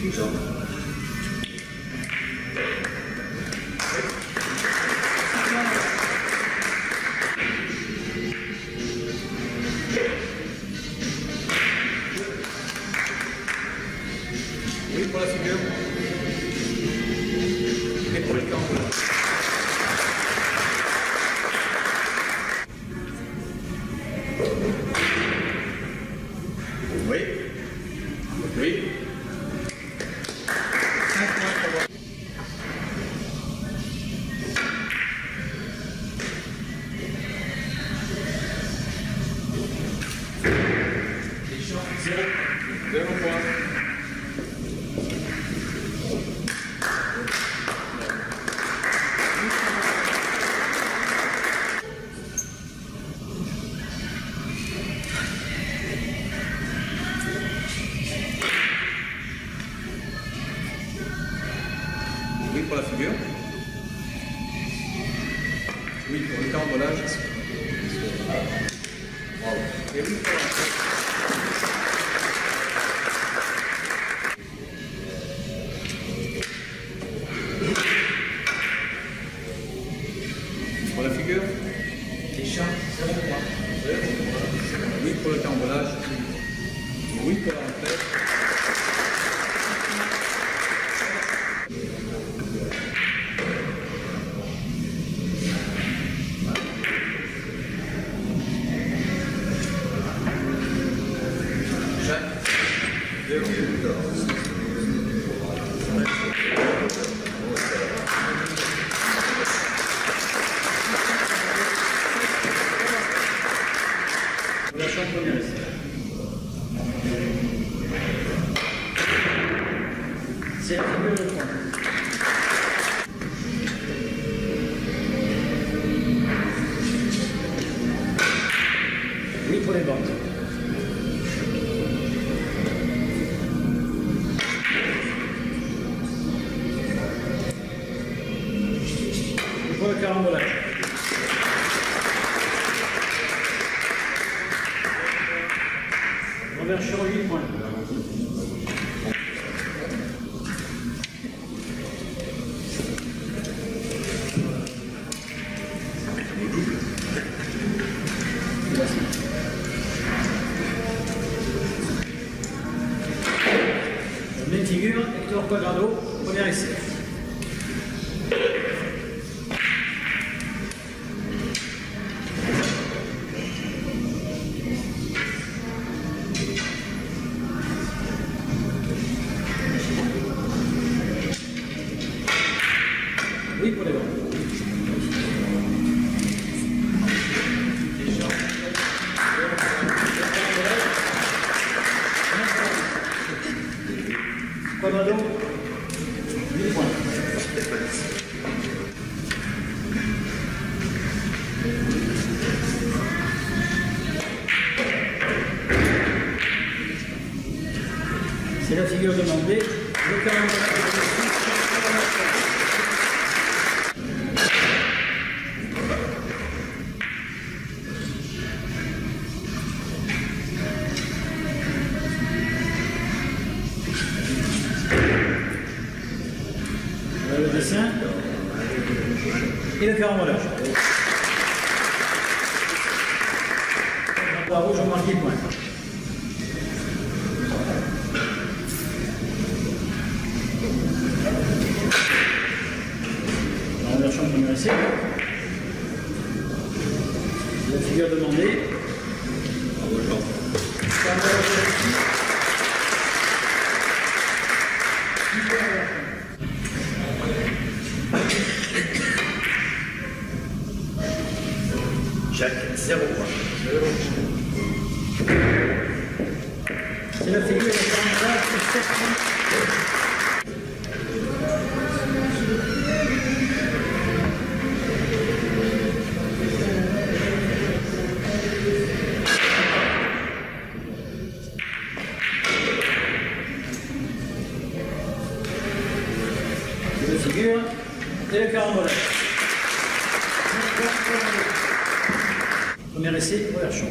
Oui, pour la figure. Et pour le camp. Oui. Oui. 5 points pour moi. Deschamps, 0. 0 points. Oui pour la figure. Oui pour le carambolage. Bravo. Et oui pour la tête. Pour la figure. Deschamps, 0 points. Oui pour le carambolage. Oui pour la tête. La chambre première essai. C'est la figure de point. Oui pour les bandes. Pour le carambolage. Reversion 8 points. Même figure, Hector Quadrado, premier essai. Oui pour les bancs. Quadrado, 8 points. C'est la figure demandée. Le carambolage. Le dessin et le carambolage. La rouge, on marque 10 points. La reversion de premier essai. La figure demandée. Jacques, 0 points. C'est la figure de carambolage de 7 points. De figure et le carambolage. Premier essai, reversion.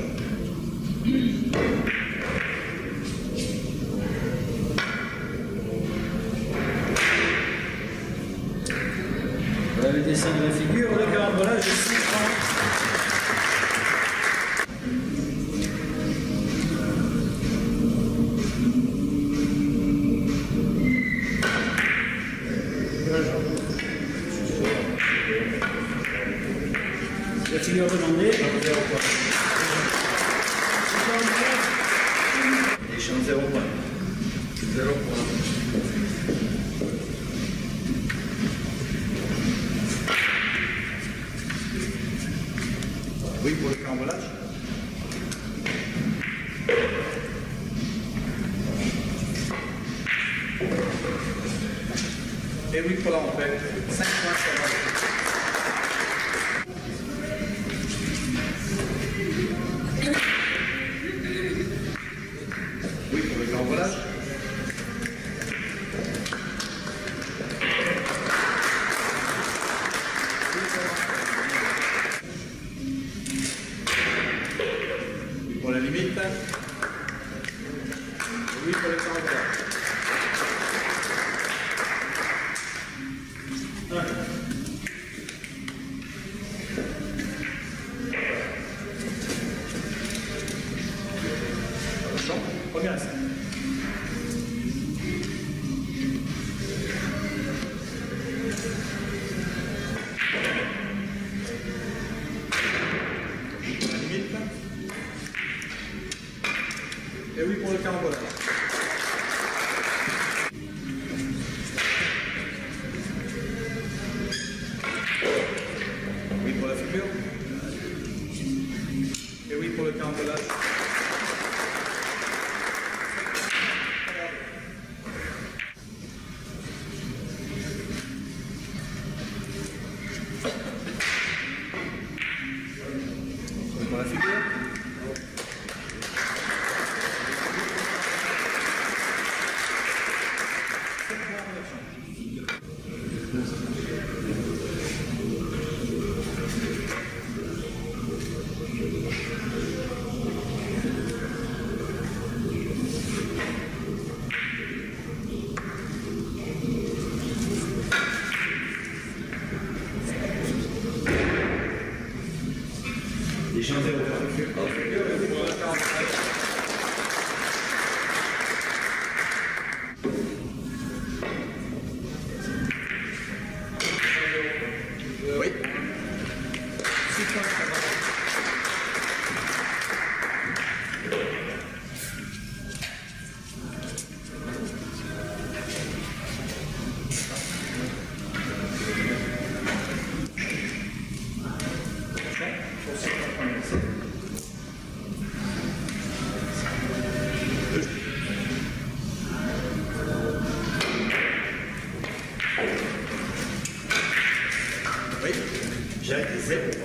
dessin de la figure, le carambolage de 5 francs. La figure demandée. Échange 0 points. 0 points. Oui pour le carambolage. Et oui pour la rempette. 5 points sur la Oui pour le carambolage. Oui pour la limite. Oui pour le carambolage. Première essai. La limite. Et oui pour le carambolage. Oui pour la figure. Et oui pour le carambolage. Pour la figure. Échange 0 points. Oui. 6 points. Oui. Jacques 0 points.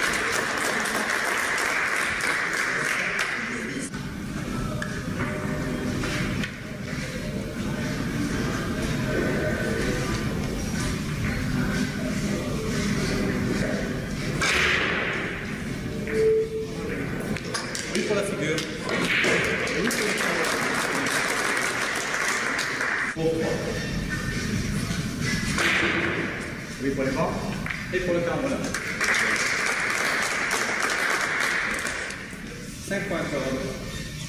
Oui pour la figure. Et oui pour le carambolage. Pour 3. Oui pour les bras. Et pour le carambolage. 5 points sur la droite.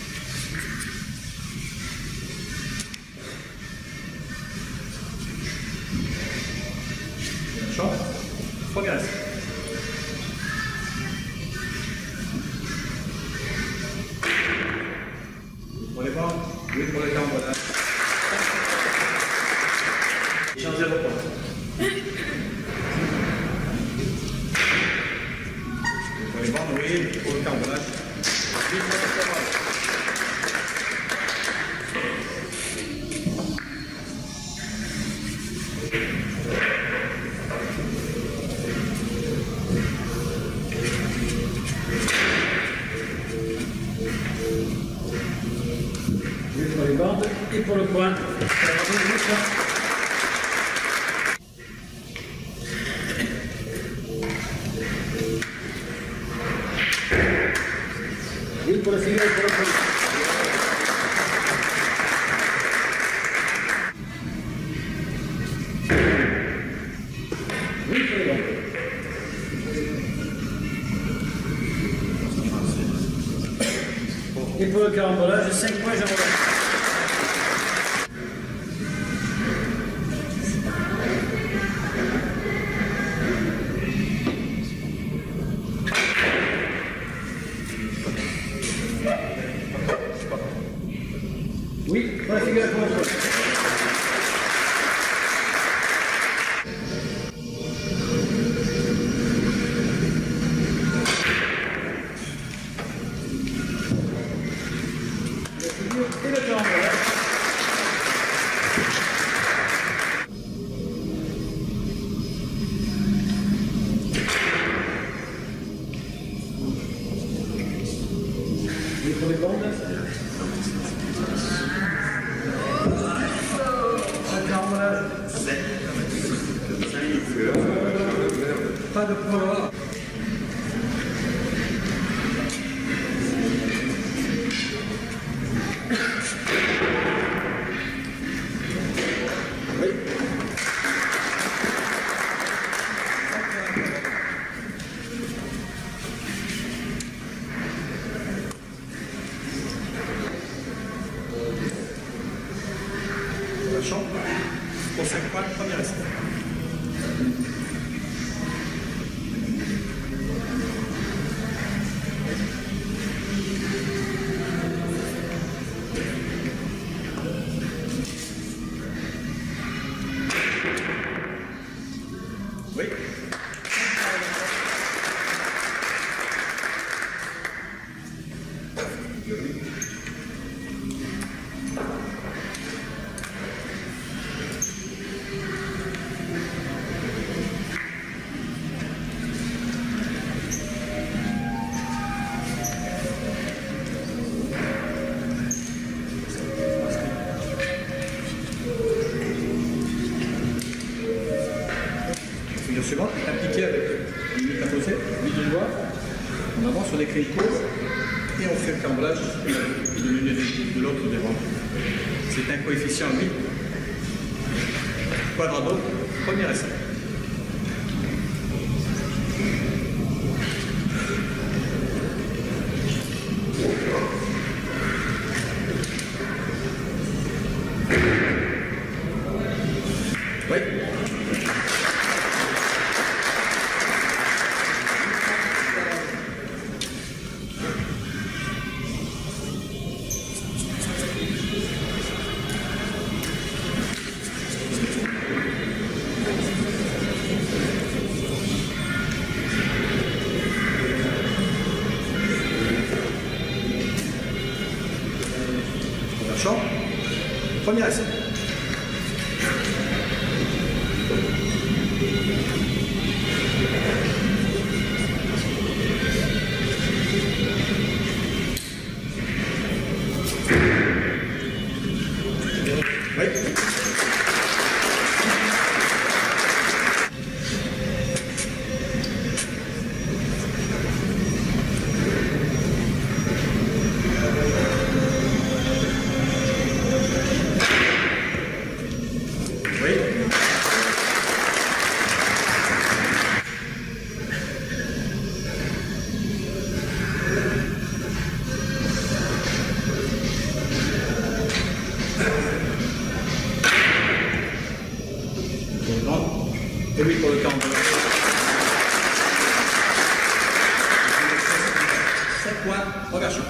Champ. Première essai. Pour les bras. Oui pour le carambolage. Échange 0 points. Pour les bras, oui pour le carambolage. Oui pour le carambolage. Oui pour les bandes et pour le point. Oui pour la figure et pour le point. Oui pour les bandes. pour le carambolage, 5 points, Jean-Robert. Oui, pour la figure pour le point. Et le carambolage. Oui, pour les bandes. Pas de poids. Oui. La chambre. Pour 5 points, premier essai. Oui. Figure suivante, appliquée avec une limite imposée, 8 de doigts, on avance sur des clés courts et on fait le carambolage de l'une et de l'autre devant. C'est un coefficient 8. Quadrado, premier essai. Oui. Champ. Premier essai. Oui. Et oui, pour le carambolage. 7 points, reversion.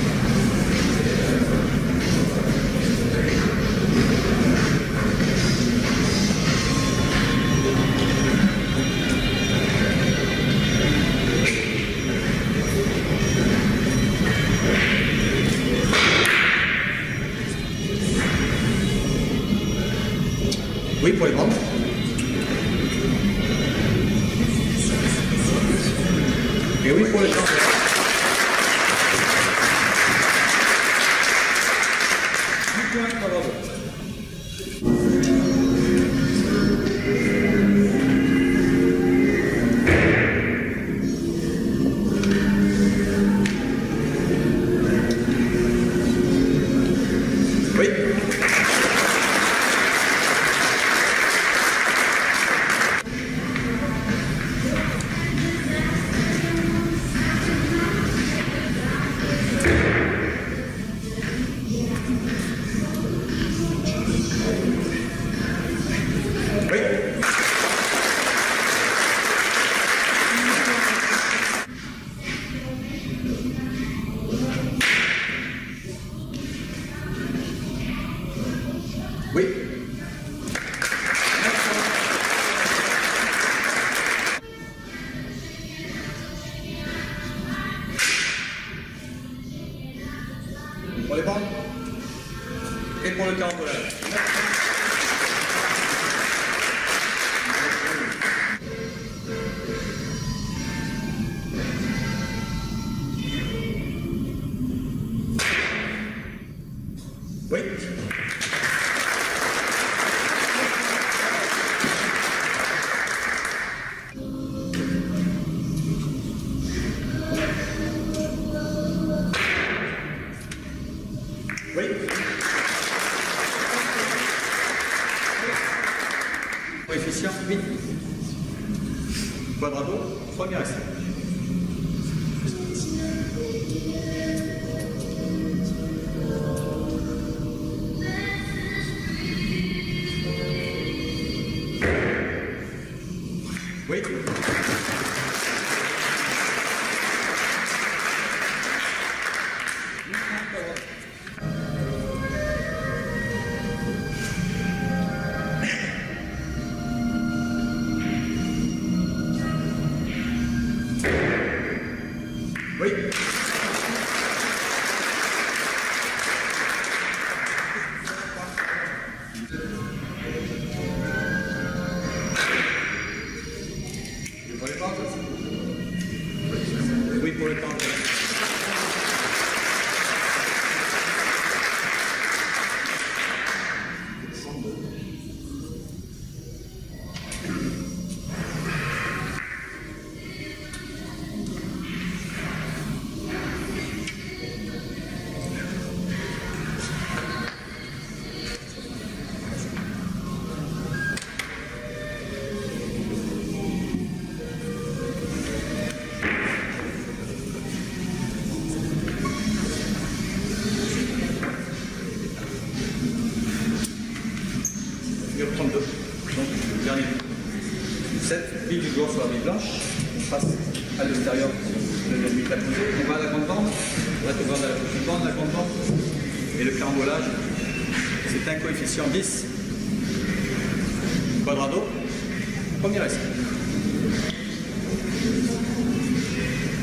Oui, pour les bandes. Et oui, pour les gens. Oui. Oui. Oui. Coefficient 8. Quadrado, premier essai. Oui. Oui. Pour les pentes aussi. Oui, pour les pentes. Figure 32. Donc, le dernier. 7, bille du doigt sur la bille blanche. On passe à l'extérieur de la bille posée. On va à la grande bande. On va voir la petite bande, la grande bande. Et le carambolage, c'est un coefficient 10. Quadrado. Premier essai.